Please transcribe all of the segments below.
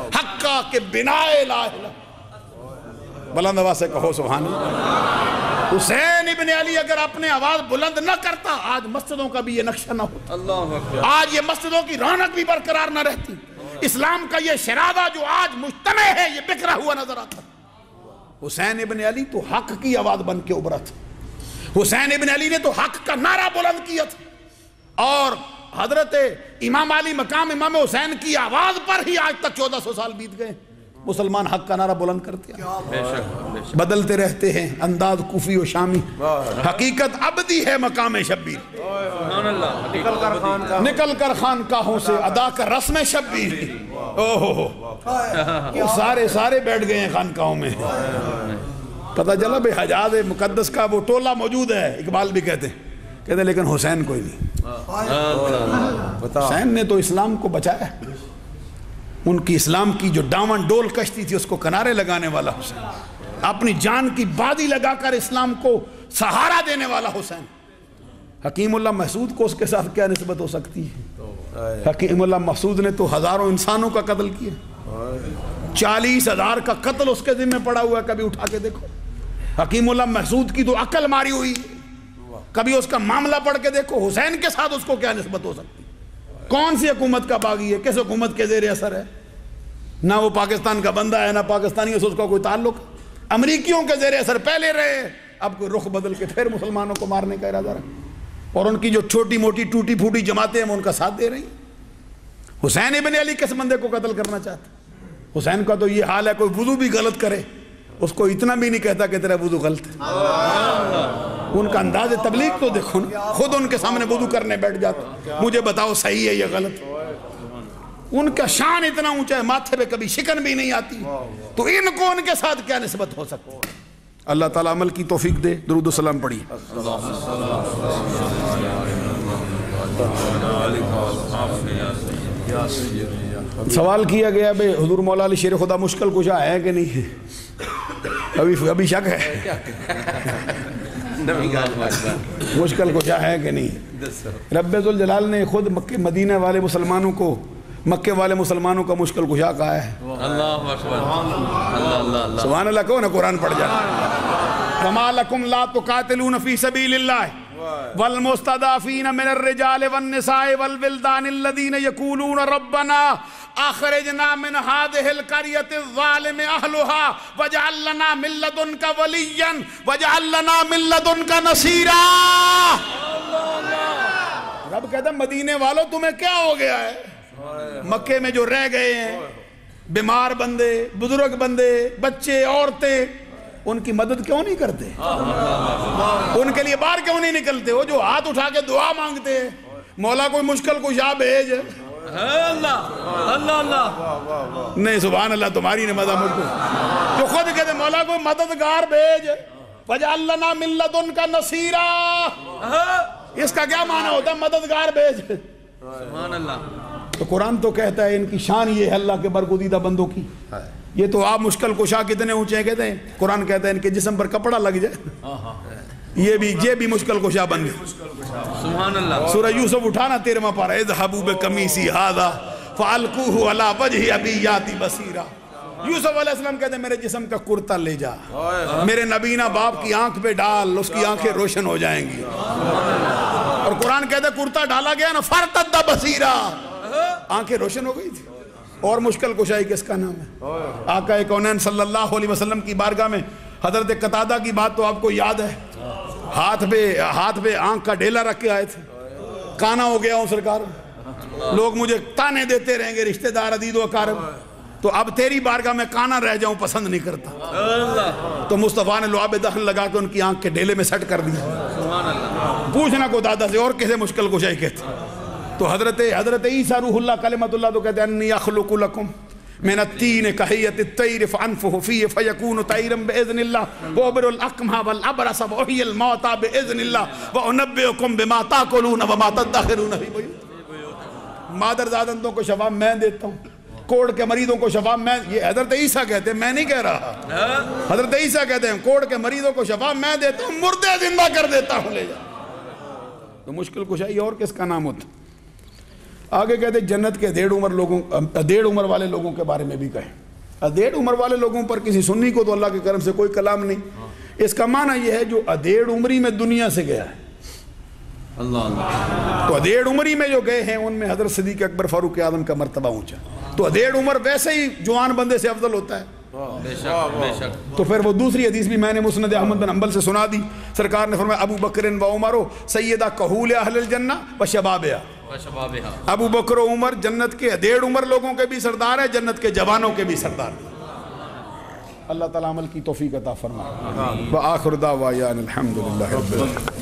حقا کے بنائے لا الہ۔ بلند آواز سے کہو سبحان اللہ۔ حسین ابن علی اگر اپنے آواز بلند نہ کرتا آج مسجدوں کا بھی یہ نقشہ نہ ہوتا، آج یہ مسجدوں کی رونق بھی برقرار نہ رہتی، اسلام کا یہ شرادہ جو آج مجتمع ہے یہ بکھرا ہوا نظر آتا۔ حسین ابن علی تو حق کی آواز بن کے ابھرا تھا، حسین ابن علی نے تو حق کا نعرہ بلند کیا تھا، اور حضرت امام علی مقام امام حسین کی آواز پر ہی آج تک 1400 سال بیت گئے۔ مسلمان حق کا نعرہ بلند کرتے ہیں، بدلتے رہتے ہیں انداز کوفی و شامی، حقیقت ابدی ہے مقام شبیر، نکل کر خانقاہوں سے ادا کر رسم شبیر۔ یہ سارے بیٹھ گئے ہیں خانقاہوں میں۔ پتہ چلا بے حجاز مقدس کا وہ ٹولہ موجود ہے، اقبال بھی کہتے ہیں لیکن حسین کوئی نہیں۔ حسین نے تو اسلام کو بچایا، ان کی اسلام کی جو ڈاون ڈول کشتی تھی اس کو کنارے لگانے والا حسین، اپنی جان کی بادی لگا کر اسلام کو سہارا دینے والا حسین۔ حکیم اللہ محسود کو اس کے ساتھ کیا نسبت ہو سکتی ہے؟ حکیم اللہ محسود نے تو ہزاروں انسانوں کا قتل کیا، 40,000 کا قتل اس کے ذمہ پڑا ہوا ہے، کبھی اٹھا کے دیکھو۔ حکیم اللہ محسود کی تو عقل ماری ہوئی، کبھی اس کا معاملہ پڑھ کے دیکھو، حسین کے ساتھ اس کو کیا نسبت ہو سکتی؟ کون سی حکومت کا باغی ہے، کس حکومت کے زیر اثر ہے؟ نہ وہ پاکستان کا بندہ ہے، نہ پاکستانی سے اس کا کوئی تعلق، امریکیوں کے زیر اثر پہلے رہے، اب کوئی رخ بدل کے پھر مسلمانوں کو مارنے کا ارادہ رہا، اور ان کی جو چھوٹی موٹی ٹوٹی پھوٹی جماعتیں ہیں وہ ان کا ساتھ دے رہی ہیں۔ حسین ابن علی کس بندے کو قتل کرنا چاہتا؟ حسین کا تو یہ حال ہے، کوئی وضو بھی غلط کرے اس کو اتنا بھی نہیں کہتا کہ تیرا وضو غلط ہے۔ ان کا انداز تبلیغ تو دیکھو نا، خود ان کے سامنے وضو کرنے بیٹھ جاتا، مجھے بتاؤ صحیح ہے یا غلط۔ ان کا شان اتنا اونچا ہے، ماتھے پہ کبھی شکن بھی نہیں آتی، تو ان کو ان کے ساتھ کیا نسبت ہو سکتی؟ اللہ تعالیٰ عمل کی توفیق دے۔ درود و سلام پڑھیے۔ سوال کیا گیا بھئی حضور مولا علی شیر خدا مشکل کشا ہے کہ نہیں ہے؟ ابھی شک ہے مشکل کشا ہے کہ نہیں؟ رب ذوالجلال نے خود مکہ مدینہ والے مسلمانوں کو، مکہ والے مسلمانوں کا مشکل کشا کہا ہے۔ سبحان اللہ کہو نا، قرآن پڑھ جائے۔ وَمَا لَكُمْ لَا تُقَاتِلُونَ فِي سَبِيلِ اللَّهِ وَالْمُسْتَضَعْفِينَ مِنَ الرِّجَالِ وَالنِّسَاءِ وَالْوِلْدَانِ الَّذِينَ يَقُولُونَ رَبَّنَا أَخْرِجْنَا مِنْ هَذِهِ الْقَرْيَةِ الظَّالِمِ أَهْلُهَا وَاجْعَل لَّنَا مِن لَّدُنكَ وَلِيًّا وَاجْعَل لَّنَا مِن لَّدُنكَ نَصِيرًا۔ رب کہتا ہے مدینے والوں تمہیں کیا ہو گیا ہے؟ مکے میں جو رہ گئے ہیں، بیمار بندے، بزرگ بندے، بچے، عورتیں، ان کی مدد کیوں نہیں کرتے؟ ان کے لیے باہر کیوں نہیں نکلتے؟ وہ جو ہاتھ اٹھا کے دعا مانگتے ہیں، مولا کوئی مشکل کشا بھیج۔ نہیں سبحان اللہ، تمہاری نے مدد مجھ کو، جو خود کہتے مولا کوئی مددگار بھیج، وَاجْعَل لَّنَا مِن لَّدُنكَ نَصِيرًا۔ اس کا کیا معنی ہوتا ہے؟ مددگار بھیج۔ سبحان اللہ۔ تو قرآن تو کہتا ہے ان کی شان یہ ہے اللہ کے برگزیدہ بندوں کی۔ یہ تو آپ مشکل کشا کتنے اونچے ہیں کہتے ہیں، قرآن کہتا ہے ان کے جسم پر کپڑا لگ جائے یہ بھی مشکل کشا بن گئے۔ سبحان اللہ۔ سورہ یوسف اٹھانا 13واں پارہ، اذهبوا بقمیصی ھذا فالقوہ علی وجہ ابی یاتی بصیرا۔ یوسف علیہ السلام کہتے ہیں میرے جسم کا کرتا لے جا، میرے نبینا باپ کی آنکھ پہ ڈال، اس کی آنکھیں روشن ہو جائیں گی۔ اور قرآن کہتا ہے کرتا ڈالا گیا نا، فرتد بصیرا، آنکھیں روشن ہو گئی تھی۔ اور مشکل کشائی کس کا نام ہے؟ آقا کونین صلی اللہ علیہ وسلم کی بارگاہ میں حضرت قتادہ کی بات تو آپ کو یاد ہے، ہاتھ پہ آنکھ کا ڈھیلا رکھ کے آئے تھے، کانا ہو گیا ہوں سرکار، لوگ مجھے تانے دیتے رہیں گے، رشتہ دار عزیز و اقارب، تو اب تیری بارگاہ میں کانا رہ جاؤں پسند نہیں کرتا۔ تو مصطفیٰ نے لعاب دہن لگا کے ان کی آنکھ کے ڈھیلے میں سیٹ کر دیا۔ پوچھنا کو دادا سے اور کسے مشکل کشائی کہتے؟ تو حضرت عیسیٰ روح اللہ کلمۃ اللہ تو کہتے ہیں انی اخلق لکم من التین کہیت الطیر فانفخ فیہ فیکون طیرا باذن اللہ وابر الاکمہ والابرص واحیی الموتى باذن اللہ وانبئکم بما تاکلون وما تدخرون فی بیوتکم۔ مادر زادندوں کو شفا میں دیتا ہوں، کوڑ کے مریضوں کو شفا میں، یہ حضرت عیسیٰ کہتے ہیں، میں نہیں کہہ رہا۔ حضرت عیسیٰ کہتے ہیں کوڑ کے مریضوں کو شفا میں دیتا ہوں، مردے زندہ کر دیتا ہوں، لے جا۔ تو مشکل کشائی اور کس کا نام ہوتا؟ آگے کہتے ہیں جنت کے ادھیڑ عمر والے لوگوں کے بارے میں بھی کہیں. ادھیڑ عمر والے لوگوں پر کسی سنی کو تو اللہ کے کرم سے کوئی کلام نہیں. اس کا معنی یہ ہے جو ادھیڑ عمری میں دنیا سے گیا ہے. تو ادھیڑ عمری میں جو گئے ہیں ان میں حضرت صدیق اکبر فاروق اعظم کا مرتبہ اونچا. تو ادھیڑ عمر ویسے ہی جوان بندے سے افضل ہوتا ہے. تو پھر وہ دوسری حدیث بھی میں نے مسند احمد بن حنبل سے سنا دی. سرکار نے فرمایا ابو بکر و عمر سیدہ کہول اہل الجنہ و شبابہا. ابو بکر و عمر جنت کے ادھیڑ عمر لوگوں کے بھی سردار ہیں, جنت کے جوانوں کے بھی سردار ہیں. اللہ تعالیٰ عمل کی توفیق عطا فرمائے. وآخر دعوانا الحمدللہ رب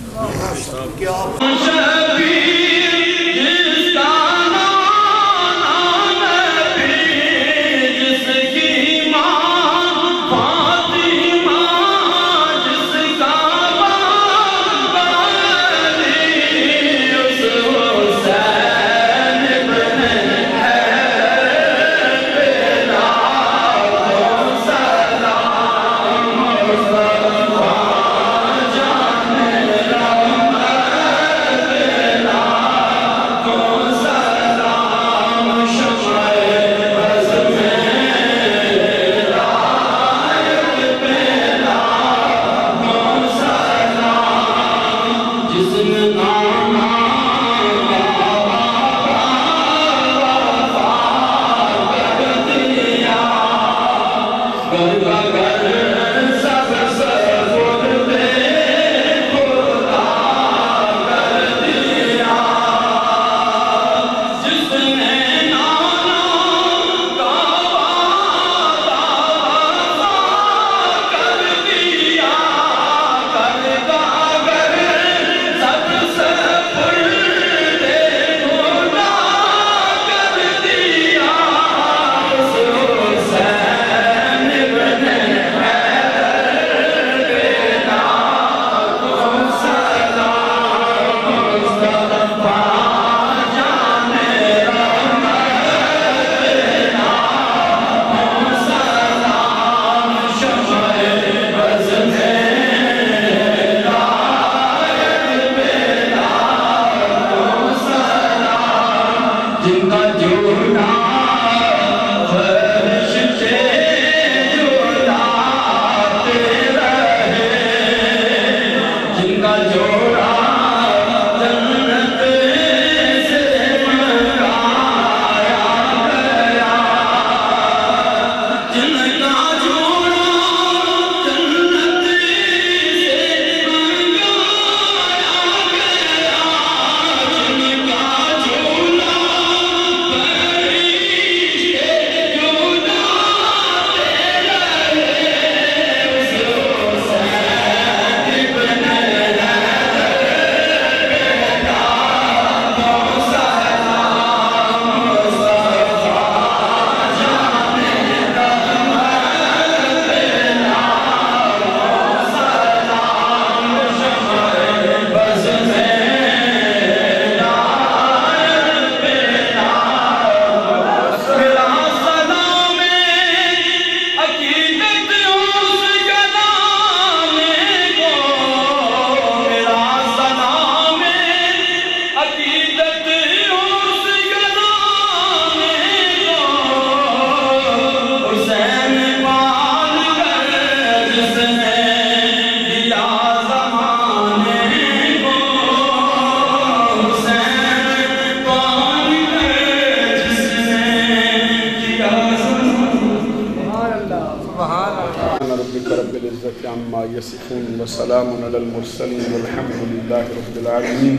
وسلام علی المرسلین والحمد للہ رب العالمین.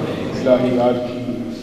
الہی آج کی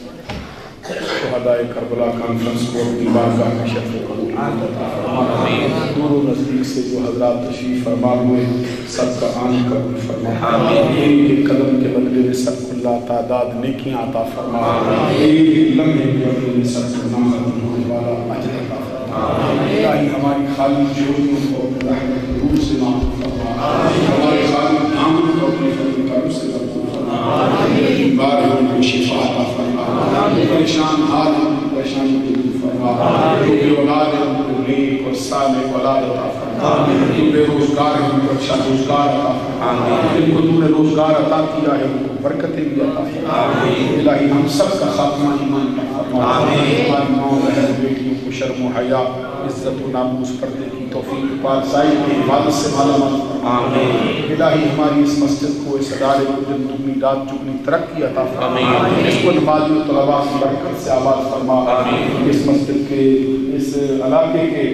شہدائے کربلا کانفرنس کو اپنی بارگاہ میں شرف قبول فرما. دور و نزدیک سے جو حضرات تشریف فرما ہوئے سب کا آن قبول فرما. ان کے قدم کے بدلے میں سب کو اللہ تعداد نیکیاں عطا فرما. ایک لمحے کے بدلے میں سب کو نام ہونے والا اجر عطا فرما. الہی ہماری خالی جوڑیوں کو رحمت نور سے معاف فرما. ہمارے خالی آمن کو اپنے فضل کرم سے مقبول فرما. بیماروں کو شفا عطا فرما. پریشان حال پریشانی کو دور فرما. جو بے اولاد ہیں ان کو نیک اور صالح اولاد عطا فرما جو بے روزگار ہیں ان کو اچھا روزگار عطا فرما جن کو تو نے روزگار عطا کیا ہے ان کو برکتیں بھی عطا فرما الہی ہم سب کا خاتمہ ایمان پر فرما ہماری ماں بہن بیٹیوں کو شرم و حیا عزت و ناموس پردے کی توفیق پارسائی کی عبادت سے مالا مال فرما الہی ہماری اس مسجد کو اس ادارے کو دن دگنی رات چگنی ترقی عطا فرما اس کو نمازی و طلباء کی برکت سے آباد فرما اس مسجد کے اس علاقے کے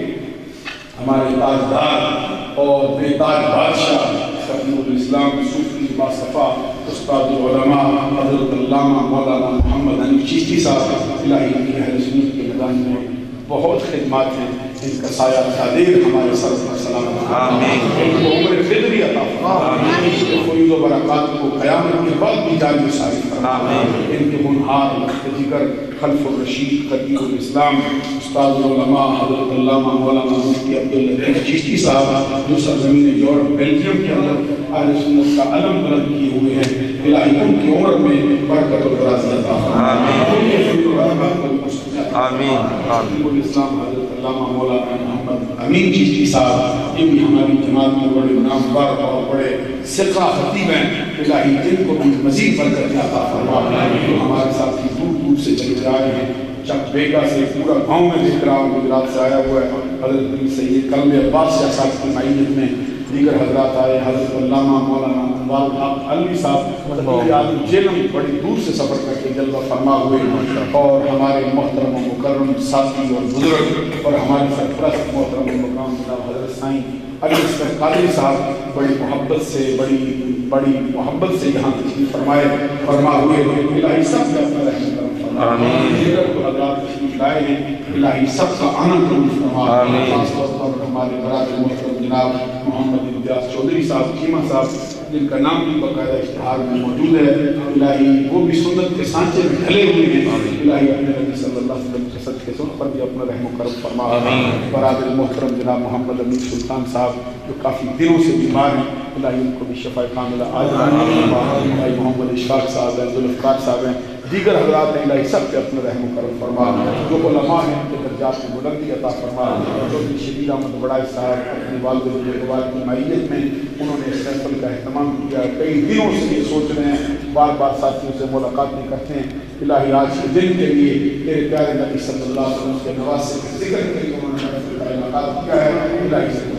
ہمارے تاجدار اور بے تاج بادشاہ خطیب الاسلام صوفی باصفا استاد العلماء حضرت علامہ مولانا محمد حنیف چشتی صاحب الہی کی اہل سنت کے میدان میں بہت خدمات ہیں ان کا سایہ تعدیر ہمارے سر پر سلامت آمین ان کو عمر فدری عطا فرما ان کے فیض و برکات کو قیامت کے بعد بھی جاری ساری فرما ان کے ہنہار دیگر خلف الرشید خطیب الاسلام استاد العلماء حضرت علامہ مولانا مفتی عبداللطیف چشتی صاحب جو سرزمین یورپ بیلجیم کے اندر اہل سنت کا علم بلند کیے ہوئے ہیں الہی ان کی عمر میں برکت و درازی عطا فرما ان کے فیض و برکات کو آمین خطیب الاسلام حضرت علامہ مولانا محمد امین چشتی صاحب یہ بھی ہماری جماعت میں بڑے نامور اور بڑے ثقہ خطیب ہیں الہی جن کو بھی مزید برکت عطا فرما جو ہمارے ساتھی دور دور سے چلے آئے ہیں چک بیگا سے پورا گاؤں میں دیکھ رہا ہوں گجرات سے آیا ہوا ہے حضرت سید کلب عباس شاہ صاحب کی معیت میں دیگر حضرات آئے حضرت علامہ مولانا انوار الحق علوی صاحب آدم جیلم بڑی دور سے سفر کر کے جلوہ فرما ہوئے اور ہمارے محترم و مکرم ساتھی اور بزرگ اور ہمارے سرپرست محترم و مقام جناب حضرت سائیں علی اصغر قادری صاحب بڑی محبت سے بڑی محبت سے یہاں تشریف فرما ہوئے الہی سب کا اپنا رحمت کرم فرما دیگر کو حضرات تشریف لائے ہیں الہی سب کا آنند کرم فرما خاص طور پر ہمارے برادر محترم جناب محمد امتیاز چودھری صاحب چیمہ صاحب جن کا نام بھی باقاعدہ اشتہار میں موجود ہے الہی وہ بھی سنت کے سانچے میں ڈھلے ہوئے ہیں الہی اپنے نبی صلی اللہ علیہ وسلم کے صدقے سے ان پر بھی اپنا رحم و کرم فرما برادر محترم جناب محمد امین سلطان صاحب جو کافی دنوں سے بیمار ہیں الہی ان کو بھی شفا کاملہ عاجلہ الہی محمد اشفاق صاحب ہیں ذوالفقار صاحب ہیں دیگر حضرات ہیں الہی سب پہ اپنا رحم و کرم فرما جو علماء ہیں ان کے درجات میں بلندی عطا فرما جو شبیر احمد بڑائی صاحب اپنی والد بزرگوار کی معیت میں انہوں نے اس محفل کا اہتمام کیا کئی دنوں سے یہ سوچ رہے ہیں بار بار ساتھیوں سے ملاقات نہیں کرتے ہیں الہی آج کے دن کے لیے تیرے پیارے نبی صلی اللہ علیہ وسلم کے نواسے کے ذکر کے لیے انہوں نے ملاقات کیا ہے الہی سے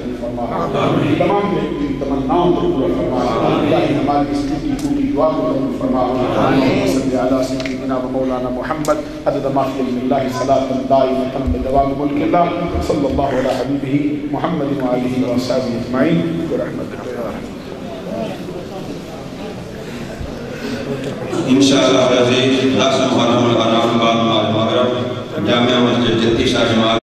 تمام تمناؤں کو پورا فرما الہی ہماری اس ٹوٹی دعا کو قبول فرما صلی علی سیدنا و مولانا محمد عدد ما فی علم اللہ صلاۃ دائمۃ بدوام ملک اللہ صلی اللہ علی حبیبہ محمد و آلہ و صحبہ اجمعین برحمتہ انشاءاللہ 10 محرم الحرام بعد مغرب جامعہ مسجد جتی شاہ جماعت